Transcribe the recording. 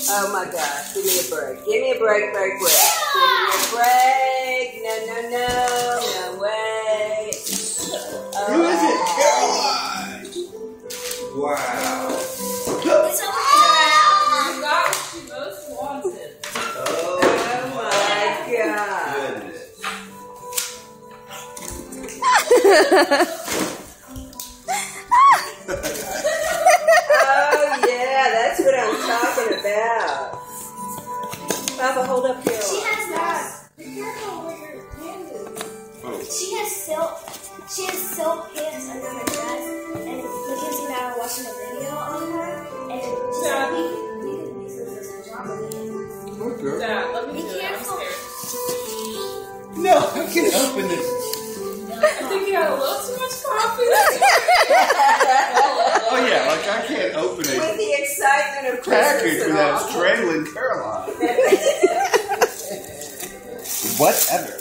Oh my gosh, give me a break. Give me a break, break. Give me a break. No way. Who is it? Caroline! Wow. It's over here. You got what she most wanted. Oh my god. Oh yeah, that's what I'm talking about. Papa, hold up here. She has that. Be careful where your hand is. Oh. She has silk pants under her dress, and Mackenzie and I were watching a video on her, and she said we could use this as a drama. Okay. Dad, let me Be do it. I'm careful. scared. No, I can't open this. I think you had a little too much coffee. Oh yeah, like I can't open With it. the excitement of Package Christmas and without all. strangling Caroline. Whatever.